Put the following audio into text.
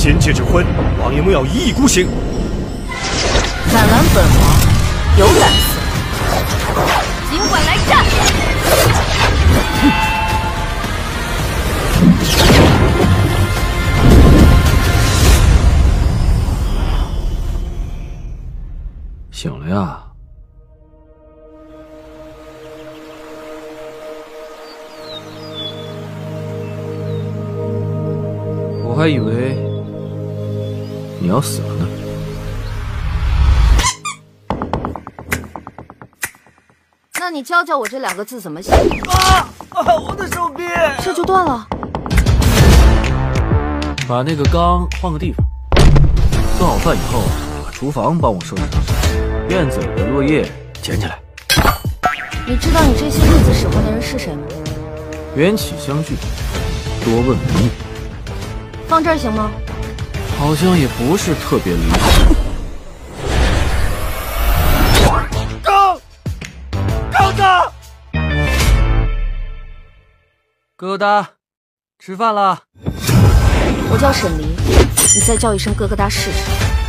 天界之婚，王爷莫要一意孤行。 敢拦本王，有胆色，尽管来战！ 醒了呀？我还以为你要死了呢。 那你教教我这2个字怎么写？ 我的手臂！ 这就断了。 把那个缸换个地方。做好饭以后，把厨房帮我收拾收拾，院子里的落叶捡起来。 你知道你这些日子使唤的人是谁吗？ 缘起相聚，多问无益。 放这儿行吗？ 好像也不是特别理想。 高子， 疙瘩，吃饭了。 我叫沈离，你再叫一声咯咯哒试试。